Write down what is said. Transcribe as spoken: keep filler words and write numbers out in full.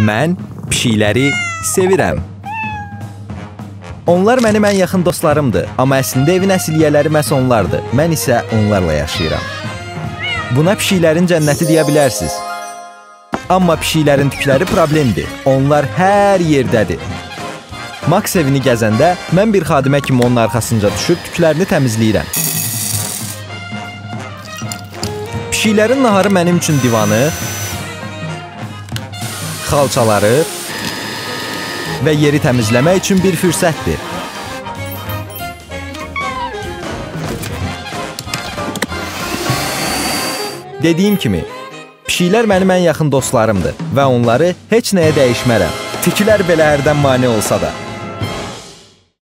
Mən pişikləri sevirəm. Onlar mənim ən yaxın dostlarımdır, amma əslində evin əsliyyələri məhz onlardır. Mən isə onlarla yaşayıram. Buna pişiklərin cənnəti deyə bilərsiniz. Amma pişiklərin tükləri problemdir. Onlar hər yerdədir. Max evini gəzəndə mən bir xadimə kimi onun arxasınca düşüb tüklərini təmizləyirəm. Pişiklərin naharı mənim üçün divanı, xalçaları və yeri təmizləmək üçün bir fürsətdir. Dediyim kimi, pişiklər mənim ən yaxın dostlarımdır və onları heç nəyə dəyişmərəm. Tikilər belə hərdən mane olsa da.